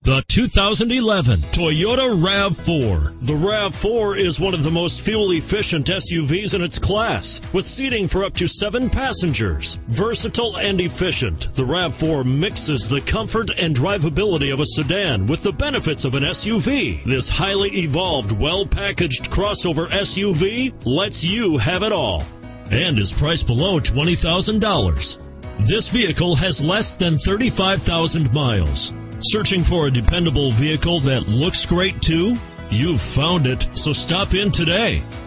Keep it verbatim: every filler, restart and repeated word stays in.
The two thousand eleven Toyota RAV four. The RAV four is one of the most fuel-efficient S U Vs in its class, with seating for up to seven passengers. Versatile and efficient, the RAV four mixes the comfort and drivability of a sedan with the benefits of an S U V. This highly evolved, well-packaged crossover S U V lets you have it all and is priced below twenty thousand dollars. This vehicle has less than thirty-five thousand miles. Searching for a dependable vehicle that looks great too? You've found it, so stop in today.